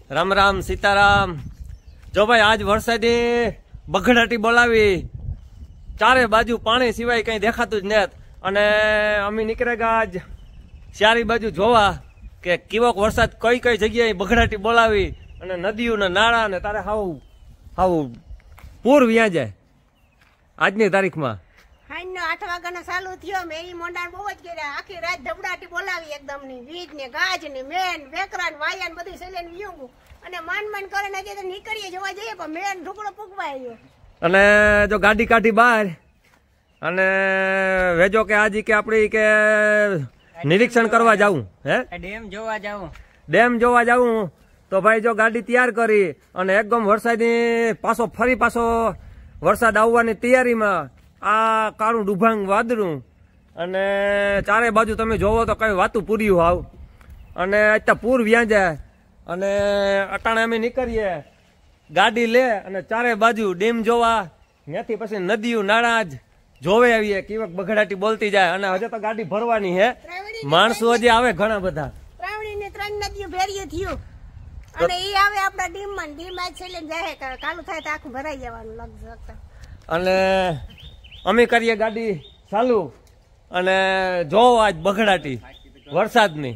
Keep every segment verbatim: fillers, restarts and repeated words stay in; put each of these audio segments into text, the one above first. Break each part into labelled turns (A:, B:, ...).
A: રામ રામ સીતારામ। જો ભાઈ આજ વરસાદી બગડાટી બોલાવી, ચારે બાજુ પાણી સિવાય કઈ દેખાતું જ નથી અને અમે નીકળેગા આજ ચારે બાજુ જોવા કે કેવો વરસાદ કઈ કઈ જગ્યાએ બગડાટી બોલાવી અને નદીઓ ને નાળા ને તારે હાવ હાવ પૂર વ્યાં જાય આજની તારીખમાં।
B: હાઈનો આઠ વાગ્યાનો ચાલુ થયો, મેં મોંડાણ બહુ જ કર્યા, આખી રાત ધબડાટી બોલાવી એકદમ ની, વીજ ને ગાજ ને મેન વેકરા ને વાયા ને બધું સેલેન વ્યું અને માન માન કરીને જે નીકળીએ જોવા જઈએ પણ મેન ઢુકડો પૂગવા આવ્યો
A: અને જો ગાડી કાઢી બહાર અને વેજો કે આજી કે આપડી કે નિરીક્ષણ કરવા જાવું, હે
C: ડેમ જોવા જાવું,
A: ડેમ જોવા જાવું તો ભાઈ જો ગાડી તૈયાર કરી અને એકદમ વરસાદની પાછો ફરી પાછો વરસાદ આવવાની તૈયારીમાં આ કાળું ડુભાંગ વાદળું અને ચારે બાજુ તમે જોવો તો કઈ વાતું પૂર્યું હાવ અને અત્યારે પૂર વ્યાં જાય અને અટાણે અમે નીકળીએ ગાડી લે અને ચારે બાજુ ડેમ જોવા, ત્યાંથી પછી નદીઓ નાળા જ જોવે આવીએ કેવક બગડાટી બોલતી જાય અને હજે તો ગાડી ભરવાની હે, માણસો હજી આવે ઘણા બધા,
B: ત્રાવણી ને ત્રણ નદીઓ ભેરીએ થયું અને ઈ આવે આપડા ડીમ માં, ડીમ આજ છેલ્લે જાય કાલું થાય તો આખું ભરાઈ જવાનું લગભગ
A: અને અમે કરીએ ગાડી ચાલુ અને જો આજ બગડાટી વરસાદની।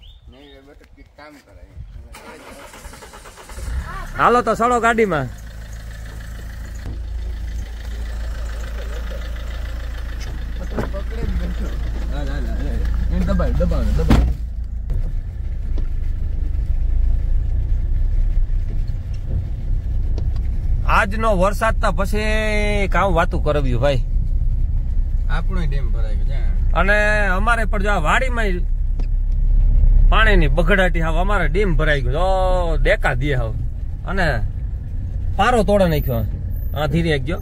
A: હાલો તો સડો ગાડીમાં। આજનો વરસાદ તો પછી કામ વાતું કરવ્યું ભાઈ,
C: આપણો ડેમ ભરાઈ ગયો
A: અને અમારે પણ જો વાડીમાં પાણીની બગડાટી હાવ અમારે ડેમ ભરાઈ ગયો, દેકા દે હાવ અને પારો તોડે નાખ્યો, હા ધીરે ગયો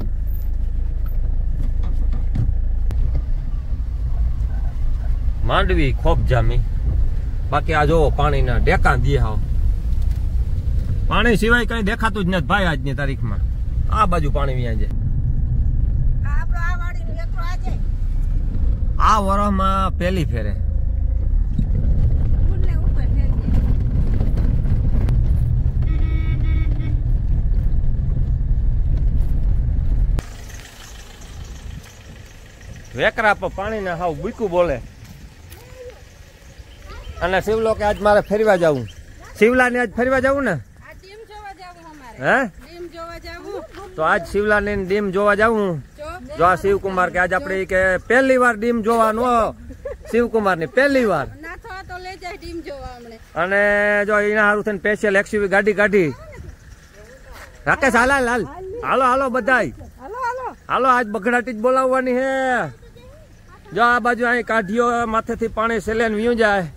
A: માંડવી ખોપ જામી, બાકી આ જોવો પાણીના ડેકા દે હાવ, પાણી સિવાય કઈ દેખાતું જ નથી ભાઈ આજની તારીખમાં। આ બાજુ પાણી વ્યાં છે, આ વરસમાં પેલી ફેરે વેકરા પર પાણી ના હાવ બુકું બોલે અને શિવલો કે આજ મારે ફેરવા જવું, શિવલા ને આજ ફેરવા જવું ને, હે તો આજ શિવલા ને ડીમ જોવા જવું। જો આ શિવકુમાર કે આજ આપડે કે પહેલી વાર ડીમ જોવાનો, શિવકુમાર ની પહેલી વાર અને જો એના હારું થઈને સ્પેશિયલ એક્સયુવી ગાડી કાઢી। રાકેશ હાલ હાલ હાલો હાલો બધાય હાલો, આજ બગડાટી જ બોલાવવાની હે। જો આ બાજુ અહીં કાઢીઓ માથેથી પાણી સેલેન વ્યું જાય,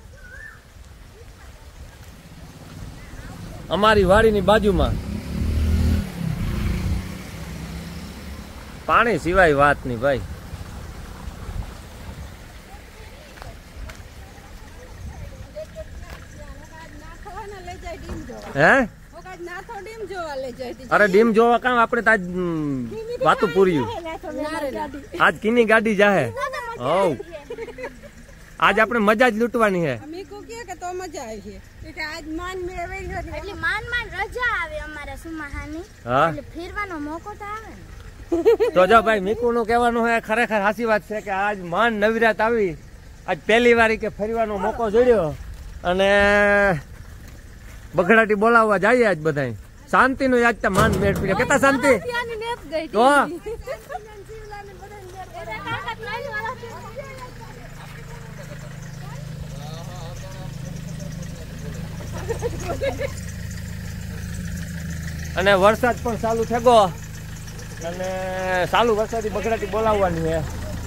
A: અમારી વાડીની બાજુમાં પાણી સિવાય વાત નહીં ભાઈ। હે અરે ડીમ જોવા કામ આપણે તો આજ વાતું પૂર્યું, આજ કીની ગાડી જાહે, હવ આજ આપણે મજા જ લૂંટવાની હે। તો જો ભાઈ મીકુ નું કહેવાનું હે ખરેખર સાચી વાત છે કે આજ માન નવરાત આવી, આજ પહેલી વાર કે ફરવાનો મોકો જોડ્યો અને બગડાટી બોલાવવા જઈએ આજ બધા શાંતિ નું આજ તો માન મેળ પીડ્યો, કેતા શાંતિ તો અને વરસાદ પણ ચાલુ થયો અને ચાલુ વરસાદી બગડાટી બોલાવવાની છે।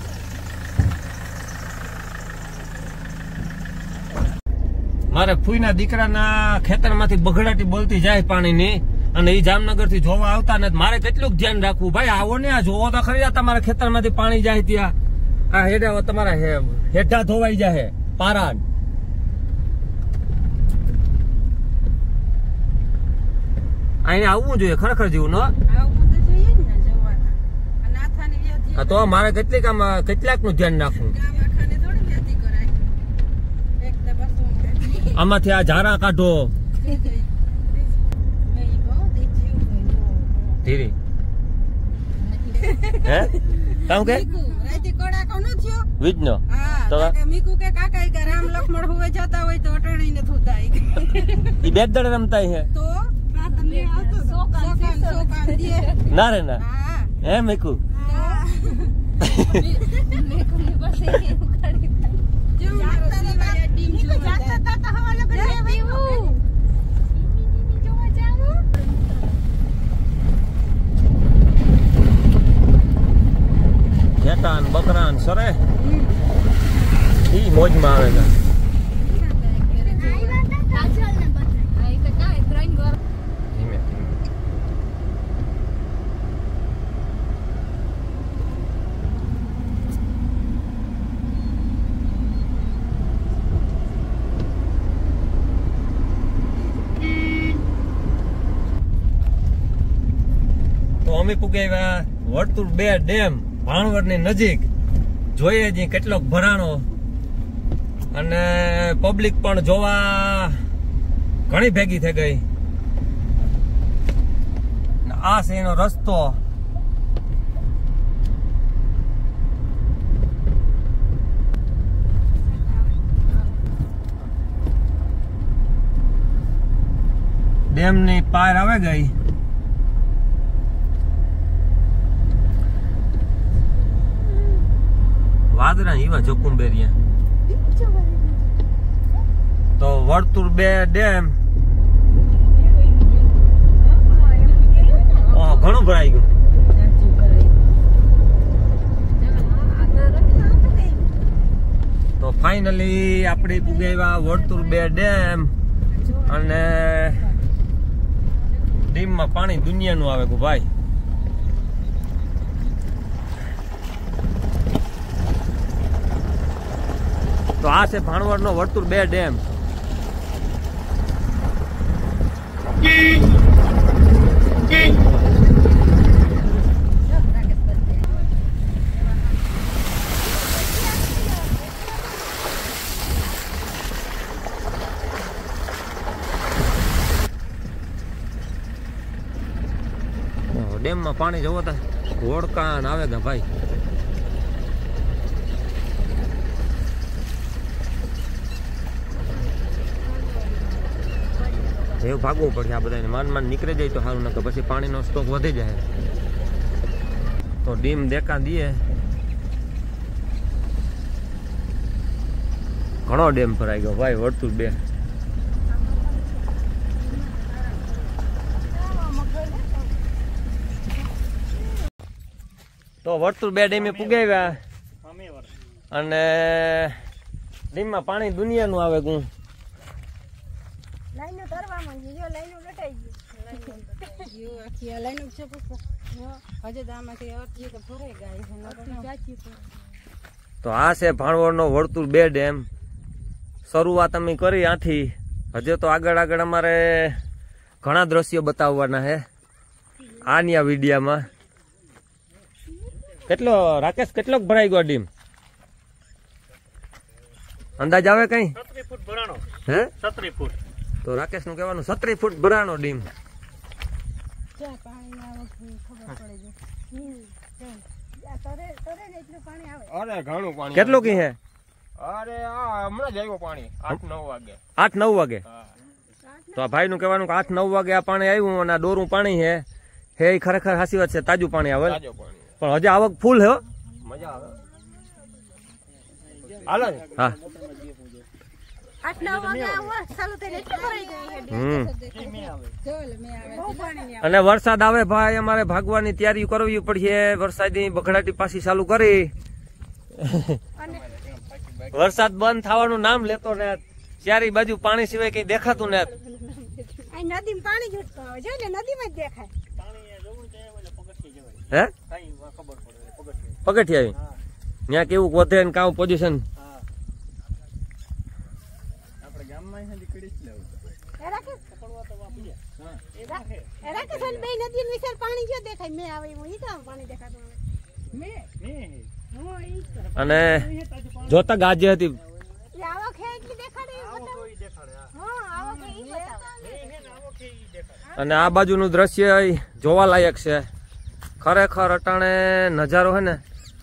A: મારે ફૂઈના દીકરાના ખેતરમાંથી બગડાટી બોલતી જાય પાણીની અને એ જામનગર થી જોવા આવતા નથી, મારે કેટલું ધ્યાન રાખવું ભાઈ, આવો ને આ જોવો તો ખરી તમારા ખેતરમાંથી પાણી જાય ત્યાં આ હેડા તમારા હેઠા ધોવાઈ જાય પારા, અહીં આવવું જોઈએ ખરેખર જેવું ન તો મારે કેટલીક આમ કેટલાક નું ધ્યાન રાખવું। આમાંથી આ ઝારા કાઢો ધીરી હે કામ કે
D: રાતે કડાકો ન થયો
A: વીજનો
D: હા
A: તો
D: કે મીકુ કે કાકા કે રામ લક્ષ્મણ હુવે જતા હોય તો અટણી ને થુતા
A: ઈ બેટ દડે રમતા હે
D: તો તમને આવતો સોકાન સોકાન દે
A: ના રે ના
D: હા
A: હે મેકુ
D: મીકુ ની પાસે ઉખાડી જો મારો સિવાય ટીમ જો જાતા તા હવા લગન લેવું જોવા જાવું
A: ઘેટાન બકરાન સરે ઈ મોજમાં આવે છે ધીમે ધીમે તો અમે પુગાવ્યા વર્તુળ બે ડેમ ભાણવડ ની નજીક જોઈએ જી કેટલોક ભરાણો અને પબ્લિક પણ જોવા ઘણી ભેગી થઈ ગઈ. આ છે એનો રસ્તો. ડેમ ની પાર આવે ગઈ. વાદરા એવા જોકુંબેરિયા તો વર્તુળ બે ડેમ ઘણું ભરાઈ ગયું. તો ફાઇનલી આપણે પુગાવ્યા વર્તુળ બે ડેમ અને ડેમમાં પાણી દુનિયાનું આવે ગયું ભાઈ. તો આ છે ભાણવડ નો વર્તુળ બે ડેમ. ડેમ માં પાણી જવો તો ઘોડકાન આવે ગા ભાઈ. એવું ભાગવું પડશે આ બધાને. માન માન નીકળી જાય તો સારું, નકર પછી પાણીનો સ્ટોક વધી જાય. તો ડીમ દેખા દઈએ. ઘણો ડેમ ભરાઈ ગયો ભાઈ વર્તુળ બે. તો વર્તુળ બે ડેમે પુગાવ્યા અને ડીમમાં પાણી દુનિયાનું આવે ગું.
B: લાઈનો ધરવા માંડી જો લાઈનો લટાઈ ગઈ
D: યો આખી આ લાઈનો છે પુષ્પ હજે દામાંથી અટજી તો ભરાઈ ગઈ છે નતી ચાચી તો.
A: તો આ છે ભાણવડનો વર્તુળ બે ડેમ. શરૂઆત અમે કરી આથી. હજે તો આગળ આગળ અમારે ઘણા દ્રશ્યો બતાવવાના છે આની આ વિડીયામાં. કેટલો રાકેશ કેટલો ભરાઈ ગયો ડીમ અંદાજ આવે કઈ?
E: સત્તરી ફૂટ ભરાણો.
A: હે
E: સત્તરી ફૂટ.
A: તો રાકેશ નું કહેવાનું સત્તરી ફૂટ ભરાણો ડીમ.
D: ક્યાં પાણી આવે ખબર પડે છે. તરે તરે એટલું પાણી આવે.
C: અરે ઘણું પાણી.
A: કેટલું કી હે?
C: અરે આ હમણાં જ આવ્યું પાણી આઠ નવ વાગે.
A: આઠ નવ વાગે. તો આ ભાઈ નું કહેવાનું કે આઠ નવ વાગે આ પાણી આવ્યું અને આ દોરું પાણી હે હે ખરેખર હાસી વાત છે. તાજું પાણી આવે
C: તાજો પાણી.
A: પણ હજી આવક ફૂલ હે.
C: મજા આવે. હાલો ને.
A: હા
B: આઠ નવ વાગે આવો ચાલુ થઈને એટલી ભરાઈ ગઈ છે.
A: હમ
D: જોલ મે આવે
B: બહુ પાણી
A: અને વરસાદ આવે ભાઈ અમારે ભાગવાની તૈયારી કરવી પડશે. વરસાદની બખડાટી પાછી ચાલુ કરી. વરસાદ બંધ થવાનું નામ લેતો ને ચારે બાજુ પાણી સિવાય કઈ દેખાતું ને.
B: આ નદીમાં પાણી જુટતું આવે છે ને નદીમાં જ દેખાય.
A: હે પગઠી આવી ત્યાં કેવું વધે ને કામ પોઝિશન.
B: બે નદી વિશાળ પાણી જો દેખાય મેં આવે હું ઈ તો પાણી દેખાતું આવે.
D: મે
B: હું ઈ તો
A: અને જોતા ગાજે હતી.
B: એ આવક હે એટલી દેખાડે એ બતાવો. હા આવક ઈ બતાવો.
A: અને આ બાજુનું દ્રશ્ય જોવાલાયક છે ખરેખર. અટાણે નજારો હે ને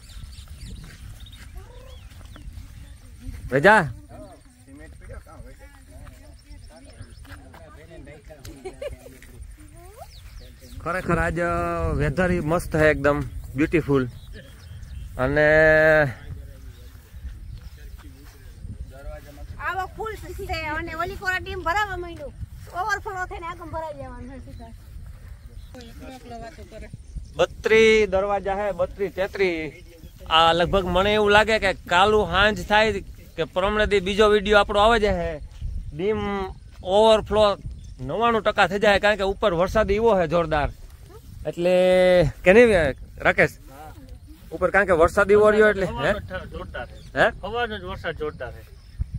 A: રજા ખરેખર આજ વેધર મસ્ત હે એકદમ બ્યુટીફુલ. અને
B: આવો ફૂલ છે અને ઓલી કોરા ટીમ ભરાવા માંડ્યું ઓવરફ્લો થઈને આગળ ભરાઈ જવાનું છે સીધા.
A: બત્રી દરવાજા હે બત્રી તેત્રી. આ લગભગ મને એવું લાગે કે કાલુ હાંજ થાય કે પરમણે દી બીજો વિડીયો આપણો આવે છે ડીમ ઓવરફ્લો નવ્વાણું ટકા થઈ જાય કારણ કે ઉપર વરસાદ એવો છે જોરદાર. એટલે કે નહીં રાકેશ ઉપર કારણ કે વરસાદ એવો રહ્યો એટલે હે હે
C: હવાનો જ વરસાદ જોરદાર છે.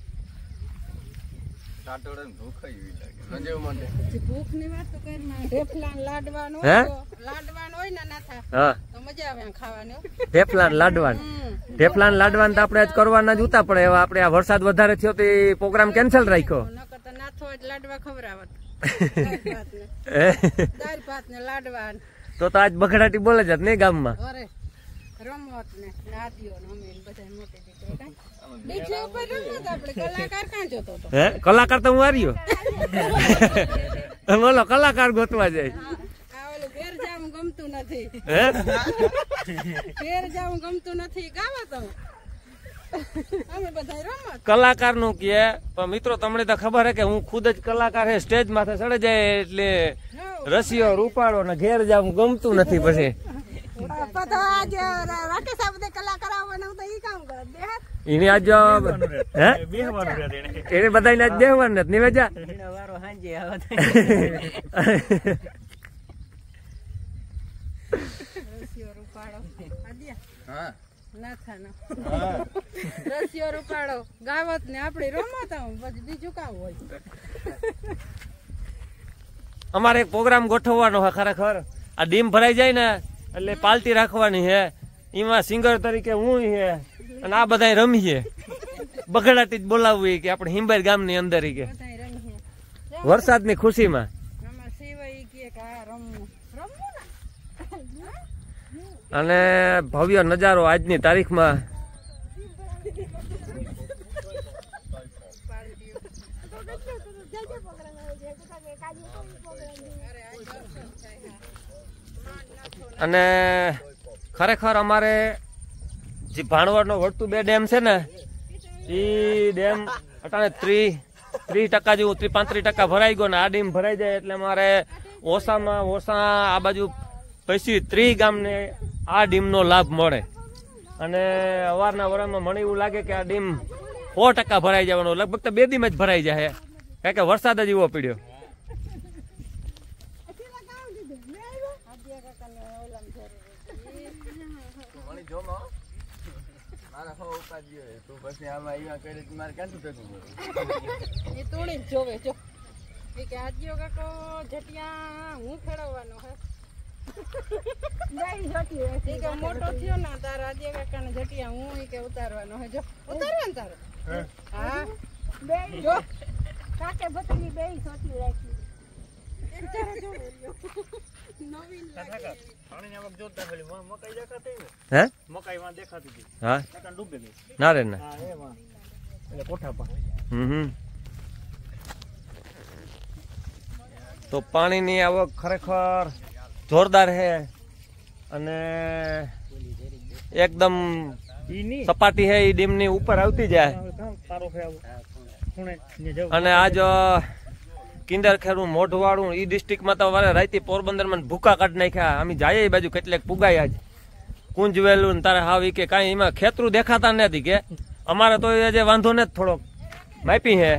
D: ભૂખ ની વાત તો કરી માં ઢેફલા લાડવાનું
A: હે
D: લાડવાનું હોય ને નાથા
A: હા
D: તો મજા આવે ખાવાની.
A: ઢેફલાન લાડવાન ઢેફલાન લાડવાન તો આપણે આજ કરવાના જ ઉતા પડે. હવે આપણે આ વરસાદ વધારે થયો તો એ પ્રોગ્રામ કેન્સલ રાખ્યો.
D: નકર તો નાથો જ લાડવા ખવડાવત.
A: હે?
D: દાળ ભાત ને લાડવા
A: તો તો આજ બગડાટી બોલે જ નહીં ગામમાં.
D: અરે રમત ને નાતીઓ ને અમે ને બધા મોટી દીકરો કાંઈ ડીજે ઉપર રમત આપણે કલાકાર કાં જોતો તો.
A: હે કલાકાર તો હું આવ્યો બોલો કલાકાર ગોતવા જાય.
D: આ ઓલું ઘેર જાવું ગમતું નથી.
A: હે
D: ઘેર જાવું ગમતું નથી ગાવા તમે અમે બધા રમત
A: કલાકાર નું કે પણ મિત્રો તમને તો ખબર હે કે હું ખુદ જ કલાકાર હે. સ્ટેજ માથે ચડે જાય એટલે રસિયો રૂપાળો ને ઘેર જાવું ગમતું નથી. પછી
B: બધા આજ રાકેશ આ બધા કલાકાર આવવાના તો ઈ કામ કરે દેહાત
A: એને આજ હે એને બધાને આજ બેહવાનું નથી નિવેજા
E: વારો હાંજે આવે
D: રસિયો રૂપાળો આદિયા હા નાથાનો રસિયો રૂપાળો ગાવત ને આપડી રમત આવું પછી બીજું કામ હોય.
A: અમારે એક પ્રોગ્રામ ગોઠવવાનો છે ખરેખર. આ ડીમ ભરાઈ જાય ને એટલે પાલટી રાખવાની છે. એમાં સિંગર તરીકે હું હે અને આ બધા રમીએ બગડાટી જ બોલાવવી કે આપણે હિંબર ગામની અંદર કે
D: બધા રમીએ
A: વરસાદની ખુશીમાં.
D: આમાં સિવાય કે હા રમવું રમવું ને
A: અને ભવ્ય નજારો આજની તારીખમાં. અને ખરેખર અમારે જે ભાણવડનો વળતું બે ડેમ છે ને એ ડેમ અટાણે ત્રીસ ત્રીસ ટકા જેવું ત્રીસ પાંત્રીસ ટકા ભરાઈ ગયો ને આ ડેમ ભરાઈ જાય એટલે અમારે ઓસામાં ઓસા આ બાજુ પછી ત્રીસ ગામને આ ડીમનો લાભ મળે. અને અવારના વરામાં મને એવું લાગે કે આ ડીમ સો ટકા ભરાઈ જવાનો લગભગ તો બે દીમાં જ ભરાઈ જાય કારણ કે વરસાદ જ એવો પડ્યો.
D: એ તોડી જ જોવે જો એ કે આજીઓ કાકો જટિયા હું ફેરવવાનો હે
B: જઈ જોતી હોય
D: એ કે મોટો થયો ને તારા આજીઓ કાકા ને જટિયા હું ઈ કે ઉતારવાનો હે જો ઉતારવાનું તારે હા
B: બે
D: જો
B: કાકે ભત્રીજી બે જોતી રાખી
D: એક તારે જો નવીન લાગે
C: પાણી આવક જોરદાર ખાલી મકાઈ દેખાતી ને
A: હે
C: મકાઈ માં દેખાતી હતી
A: હા
C: નકર ડૂબી ગઈ.
A: ના રે ના
C: હા એ માં એટલે કોઠા પર
A: હમ હમ તો પાણીની આવક ખરેખર જોરદાર છે અને એકદમ સપાટી છે એ ડેમની ઉપર આવતી જાય. અને આજ કિંદર ખેડું મોઢવાળું ઈ ડિસ્ટ્રિક્ટમાં તો વારે રાઈતી પોરબંદરમાં ભૂકા કાઢી નાખ્યા. અમે જાય એ બાજુ કેટલેક પુગાય આજ કુંજવેલું ને તારે હાવી કે કાંઈ એમાં ખેતરું દેખાતા નથી કે અમારે તો એ જે વાંધો ને થોડોક માપી હે.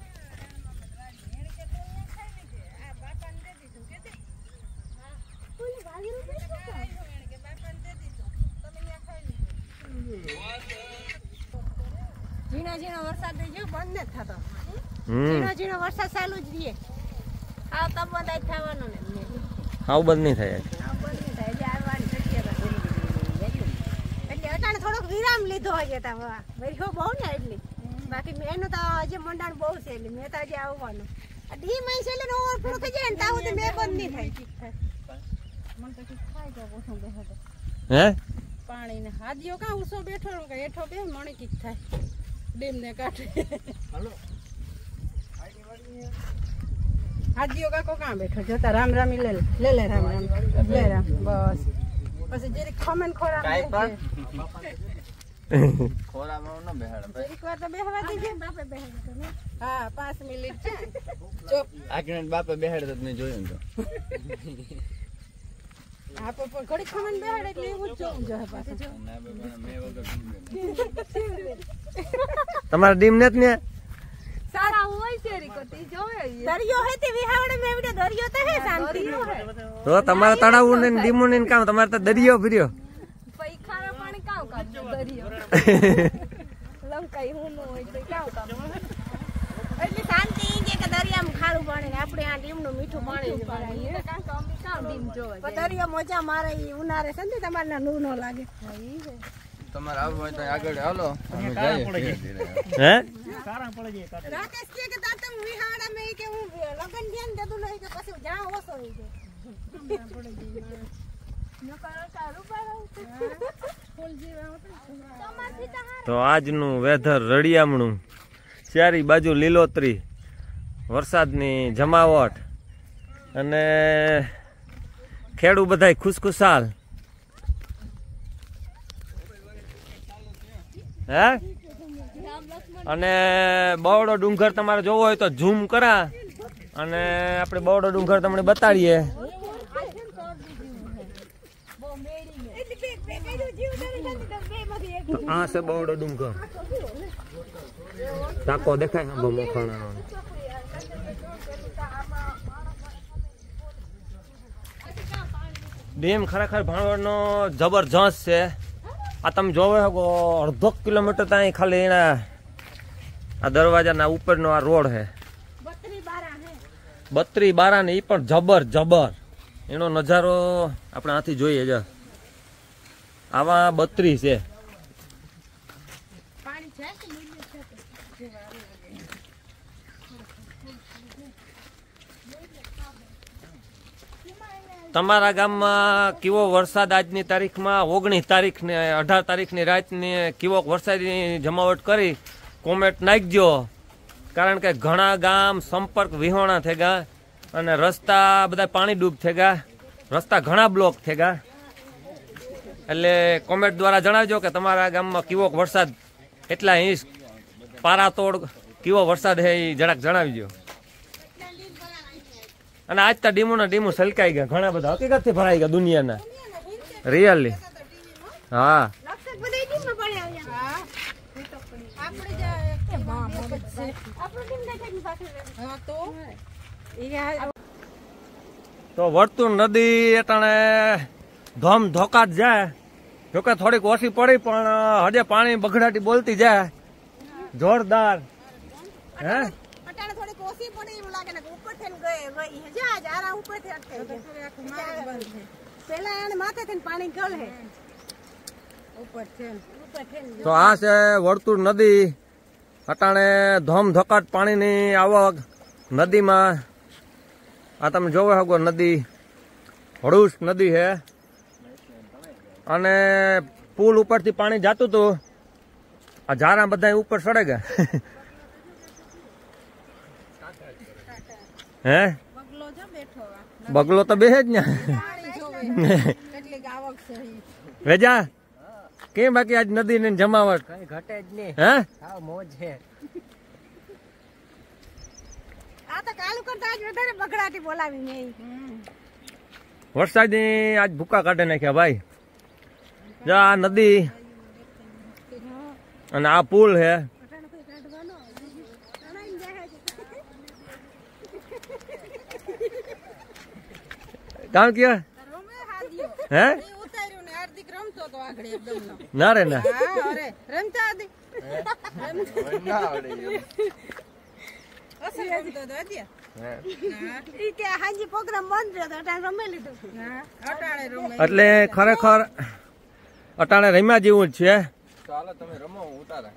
B: ઝીણો ઝીણો વરસાદ જો બંધ નથી થતો.
A: હમ
B: ઝીણો ઝીણો વરસાદ ચાલુ જ રહીએ. આ તબ બંધ જ થવાનો ને
A: આવું બંધ નહીં થાય.
B: આ બંધ નહીં થાય એટલે આવવાની શક્યતા એટલે અટાણે થોડોક વિરામ લીધો હોય તા વરસો બહુ ને એટલે બાકી મેનું તો હજી મંડાણ બહુ છે એટલે મેં તો હજી આવવાનું આ ડી માં છેલ્લે ઓવરફ્લો થઈ જાય ને તાવ તો મે બંધ નહીં થાય
D: મને તો કઈ ખાઈ તો ઓછો બેહો તો
A: હે
D: પાણી ને હાદિયો કા ઉસો બેઠો રહું કે હેઠો બે મણે કીક થાય ડીમ ને કાઢે હાલો હાદિયો કાકો કાં બેઠો જોતા રામ રામ લે લે લે રામ રામ લે રામ બસ પછી જેરી ખમન ખોરા
E: ખોરામાં ન બેહાડે ભાઈ
D: એક વાર તો બેહવા દેજે બાપે બેહાડે ને હા પાંચ મિનિટ છે ચોપ
E: આગળ બાપે બેહાડે તો મેં જોયું તો
D: આપો પણ ઘડી ખમન બેહાડે એટલે એવું જ જોવું જોઈએ પાછું
E: ના મે વગર
A: તમારા ડીમ ને જ ને
D: સારા હોય છે રીકોતી જોવે દરિયો હે તે વિહાવડે મે એવડે દરિયો તો હે શાંતિ
A: તો તમારે તળાવું ને ડીમું ને કામ તમારે તો દરિયો ફર્યો
D: પઈ ખારા પાણી કાવ કામ દરિયો લંકાઈ હું નો હોય તો કાવ કામ
B: એટલે શાંતિ જે કે દરિયામાં ખારું પાણી ને આપણે આ ડીમનું મીઠું પાણી જ પાણી
D: એ કાં કામ કામ ડીમ જોવે
B: પણ દરિયો મોજા મારે ઈ ઉનાળે છે ને તમારે ના નૂ નો લાગે
E: તમારે આવવું હોય તો આગળ હાલો અમે જઈએ
A: હે
B: રાકેશ કે કે તાતમ વિહાડા મે કે હું લગન ધ્યાન દેતું નહીં કે પછી જ્યાં ઓછો હોય છે
A: તો આજનું વેધર રળિયામણું ચારી બાજુ લીલોતરી વરસાદની જમાવટ અને ખેડૂ બધાય ખુશખુશાલ હે અને બવડો ડુંગર તમારે જોવો હોય તો ઝૂમ કરા અને આપણે બવડો ડુંગર તમને બતાડીએ તો આ છે બવડો ડુંગર ટાકો દેખાય ને મોખાણાનો ડેમ ખરેખર ભાણવડનો જબરજસ્ત છે આ તમે જોવો શકો અડધો કિલોમીટર ત્યાં ખાલી એના આ દરવાજાના ઉપરનો આ રોડ છે બત્રી બારા ને એ પણ જબર જબર એનો નજારો આપણે આથી જોઈએ જ આવા બત્રી છે તમારા ગામમાં કેવો વરસાદ આજની તારીખમાં ઓગણીસ તારીખ ને અઢાર તારીખની રાતની કેવો વરસાદની જમાવટ કરી કોમેન્ટ નાખજો કારણ કે ઘણા ગામ સંપર્ક વિહોણા થઈ ગયા અને રસ્તા બધા પાણી ડૂબ થઈ ગયા રસ્તા ઘણા બ્લોક થઈ ગયા એટલે કોમેન્ટ દ્વારા જણાવજો કે તમારા ગામમાં કેવો વરસાદ એટલા ઇંચ પારાતોડ કેવો વરસાદ છે એ જરાક જણાવજો અને આજ તો ડીમો ના ડીમો સલકાઈ ગયા ઘણા બધા હકીકતથી ભરાઈ ગયા દુનિયાના રિયલી હા તો વર્તુળ નદી અટાણે ધમ ધોકાત જાય જોકે થોડીક ઓછી પડી પણ હજે પાણી બગડાટી બોલતી જાય જોરદાર હે તો આ છે વર્તુળ નદી અટાણે ધોમ ધોકાટ પાણીની આવક નદીમાં આ તમે જોવો શકો નદી હળુશ નદી છે અને પુલ ઉપરથી પાણી જાતું હતું આ ઝારા બધા ઉપર સડે ગયા હે બગલો તો બેસે જ ને વેજા કેમ બાકી આજ નદી ને જમાવટ
F: કઈ ઘટે જ નહીં
A: હે
F: હા મોજ છે
B: આ તો કાલુ કરતા આજ વધારે બગડાટી બોલાવી મે
A: વરસાદની આજ ભૂકા કાઢી નાખ્યા ભાઈ જો આ નદી અને આ પુલ છે કામ કે હે ના રે ના એટલે ખરેખર અટાણે રમ્યા જેવું જ છે
E: ચાલો તમે રમો હું ઉતારા.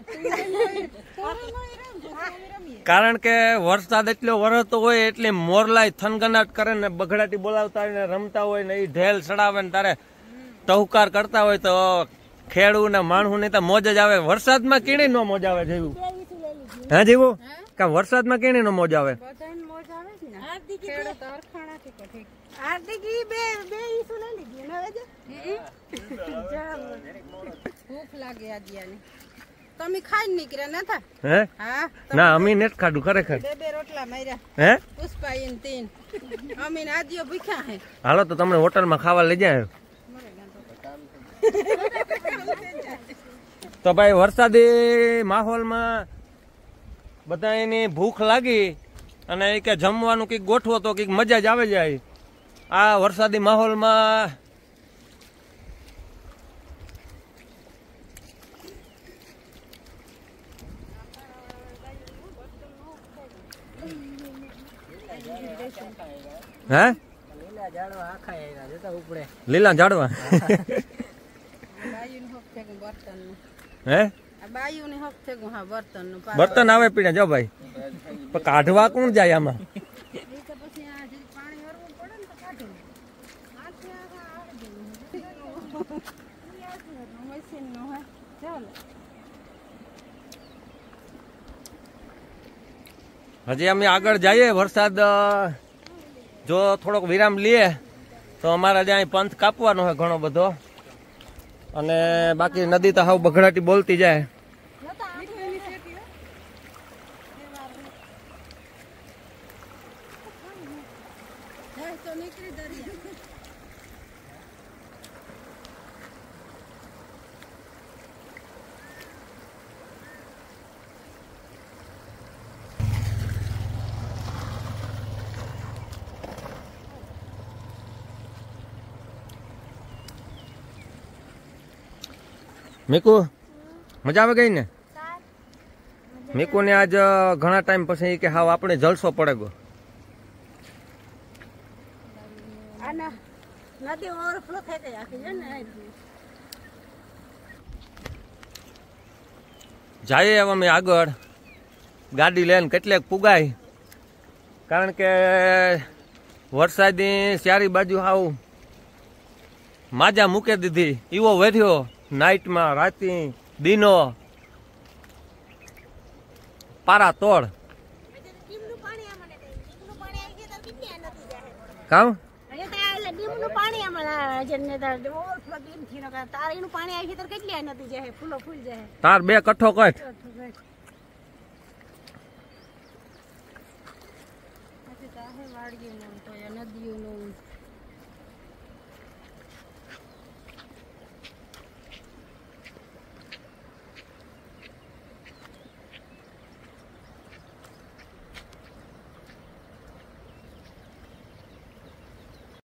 A: કારણ કે વરસાદ એટલો વરસતો હોય એટલે મોરલાય થનગનાટ કરે ને બગડાટી બોલાવતા હોય ને રમતા હોય ને એ ઢેલ ચડાવે ને તારે ટહુકાર કરતા હોય તો ખેડૂ ને માણસું ની તો મોજ જ આવે. વરસાદમાં કેણી નો મોજ આવે જેવું હે જેવું કા વરસાદમાં કેણી નો મોજ આવે.
D: બધાને મોજ આવે જ ને. ખેડૂત હરખાણાથી કે ઠીક.
B: હાર્દિક ઈ બે બે ઈસુ લઈ લીધી ને હવે
D: ભૂખ લાગે આદિયાને. તમે ખાઈ નીકળ્યા નતા?
A: હે
D: હા
A: ના અમી નેટ ખાધું ખરેખર.
D: બે બે રોટલા માર્યા
A: હે
D: પુષ્પાઈન તીન. અમે આદિયો ભૂખ્યા હે.
A: હાલો તો તમને હોટલમાં ખાવા લઈ જાય. તો ભાઈ વરસાદી માહોલમાં બધા એની ભૂખ લાગી અને એ કે જમવાનું કઈક ગોઠવો તો કઈક મજા જ આવે જાય. આ વરસાદી માહોલમાં હે લીલા ઝાડવા
D: બાયુને હક છે બર્તનનું.
A: હે
D: આ બાયુને હક છે હા બર્તનનું.
A: બર્તન આવે પીને જો ભાઈ પણ કાઢવા કોણ જાય આમાં.
D: એ તો પછી આ જે પાણી હરવું પડે ને તો કાઢી લે. આથી આ આવડી ગયું. મશીન નો હે ચાલો.
A: હજી અમે આગળ જઈએ. વરસાદ જો થોડોક વિરામ લઈએ તો અમારા ત્યાં પંથ કાપવાનો હોય ઘણો બધો અને બાકી નદી તો હાવ બગડાટી બોલતી જાય.
D: તો નીકળી દરિયા.
A: મીકુ મજા આવે ગઈ ને? મીકુ ને આજ ઘણા ટાઈમ પછી કે હાવ આપણે જલસો પડે ગયો.
B: આના નદી ઓવરફ્લો થઈ ગઈ આખી છે ને.
A: જઈએ હવે અમે આગળ ગાડી લઈને કેટલેક પુગાય કારણ કે વરસાદની ચારી બાજુ હાવ માજા મૂકી દીધી. એવો વર્યો નાઇટમાં રાતી દિનો પારા તોડ
B: ડીમનું પાણી આમાં નથી. ડીમનું પાણી આવી ગયું તો કેટલી આ નદી જાય.
A: કામ
B: અહીંયા તો એટલે ડીમનું પાણી આમાં જને ઓવરફ્લો ડીમ થી નકર તારીનું પાણી આવી ગયું તો કેટલી આ નદી જાય ફૂલો ફૂલ જાય.
A: તાર બે કઠો કઠ
D: પછી તો આ હે વાડગીનું તો એ નદીઓનું